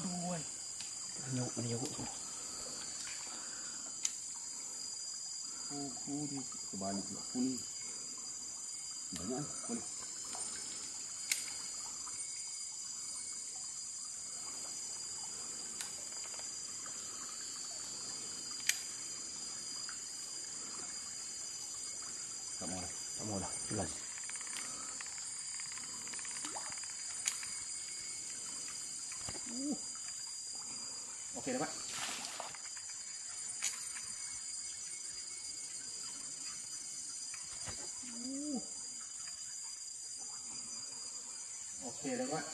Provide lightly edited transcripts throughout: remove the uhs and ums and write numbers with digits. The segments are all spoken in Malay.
Aduh, menyuk. Di kebalik aku nih. Banyak boleh. Tak mau lah, jelas. Oke, dapat. Oke, dapat.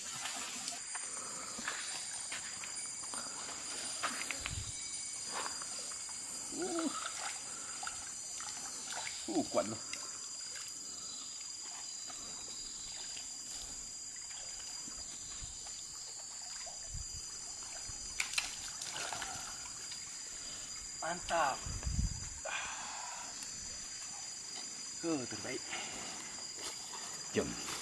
Kuat loh. Mantap. Terbaik. Jom.